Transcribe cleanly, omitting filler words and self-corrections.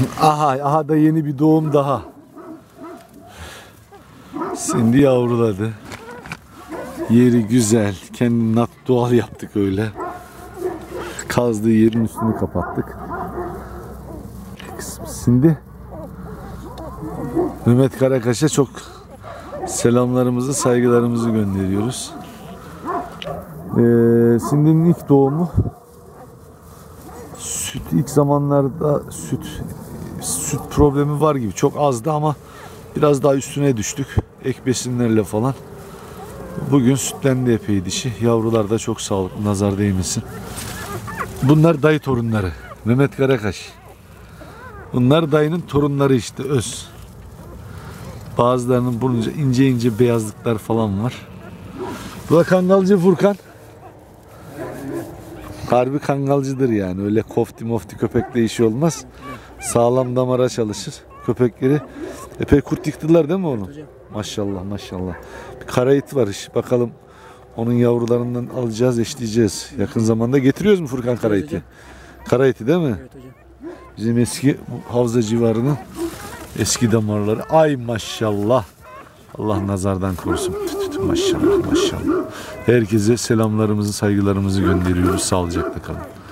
Aha da yeni bir doğum daha. Şimdi yavruladı. Yeri güzel. Kendini doğal yaptık öyle. Kazdığı yerin üstünü kapattık. Şimdi Mehmet Karakaş'a çok selamlarımızı, saygılarımızı gönderiyoruz. Cindy'nin ilk doğumu. Süt ilk zamanlarda süt problemi var gibi. Çok azdı ama biraz daha üstüne düştük. Ek besinlerle falan. Bugün sütlendi epey dişi. Yavrular da çok sağlıklı, nazar değmesin. Bunlar dayı torunları. Mehmet Karakaş. Bunlar dayının torunları işte, öz. Bazılarının burnunca ince ince beyazlıklar falan var. Bu da kangalcı Furkan. Harbi kangalcıdır yani. Öyle kofti mofti köpekle işi olmaz. Sağlam damara çalışır. Köpekleri epey kurt yıktılar değil mi oğlum? Maşallah maşallah. Bir karayit var iş. Bakalım onun yavrularından alacağız, eşleyeceğiz. Yakın zamanda getiriyoruz mu Furkan karayiti? Karayiti değil mi? Evet hocam. Bizim eski havza civarının eski damarları. Ay maşallah. Allah nazardan korusun. Maşallah maşallah. Herkese selamlarımızı, saygılarımızı gönderiyoruz. Sağlıcakla kalın.